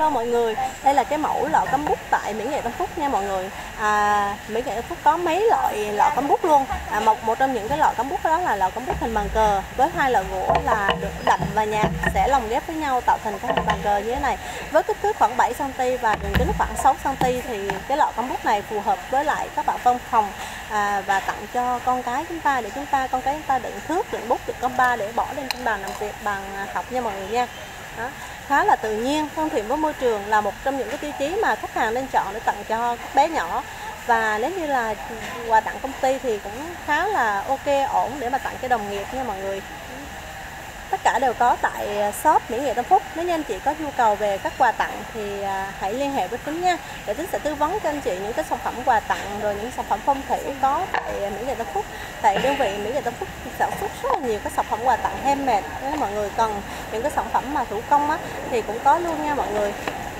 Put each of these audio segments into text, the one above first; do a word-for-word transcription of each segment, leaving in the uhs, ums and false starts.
cho mọi người. Đây là cái mẫu lọ cắm bút tại Mỹ Nghệ Tâm Phúc nha mọi người. à, Mỹ Nghệ Tâm Phúc có mấy loại lọ cắm bút luôn. à, một một trong những cái lọ cắm bút đó là lọ cắm bút hình bàn cờ, với hai lọ gỗ là được đậm và nhạt sẽ lồng ghép với nhau tạo thành cái hình bàn cờ như thế này, với kích thước khoảng bảy xăng ti mét và đường kính khoảng sáu xăng ti mét. Thì cái lọ cắm bút này phù hợp với lại các bạn văn phòng à, và tặng cho con cái chúng ta, để chúng ta con cái chúng ta đựng thước, đựng bút, đựng compa để bỏ lên trên bàn làm việc, bàn học nha mọi người nha. Đó. Khá là tự nhiên, thân thiện với môi trường là một trong những cái tiêu chí mà khách hàng nên chọn để tặng cho các bé nhỏ. Và nếu như là quà tặng công ty thì cũng khá là ok, ổn để mà tặng cho đồng nghiệp nha mọi người. Tất cả đều có tại shop Mỹ Nghệ Tâm Phúc. Nếu như anh chị có nhu cầu về các quà tặng thì hãy liên hệ với Tính nha, để Tính sẽ tư vấn cho anh chị những cái sản phẩm quà tặng, rồi những sản phẩm phong thủy có tại Mỹ Nghệ Tâm Phúc. Tại đơn vị Mỹ Nghệ Tâm Phúc sản xuất rất là nhiều các sản phẩm quà tặng handmade. Nếu mọi người cần những cái sản phẩm mà thủ công á, thì cũng có luôn nha mọi người.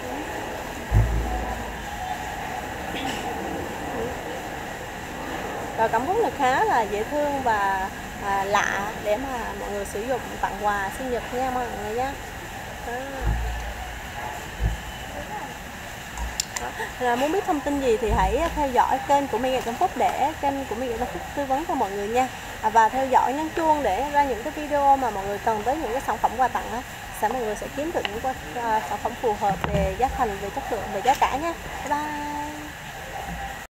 Và cắm bút này khá là dễ thương và à, lạ để mà mọi người sử dụng tặng quà sinh nhật nha mọi người nha. Đó. Đó. Muốn biết thông tin gì thì hãy theo dõi kênh của Mỹ Nghệ Tâm Phúc, để kênh của Mỹ Nghệ Tâm Phúc tư vấn cho mọi người nha. à, Và theo dõi nhấn chuông để ra những cái video mà mọi người cần tới những cái sản phẩm quà tặng đó, sẽ mọi người sẽ kiếm được những uh, sản phẩm phù hợp về giá thành, về chất lượng, về giá cả nha. Bye bye.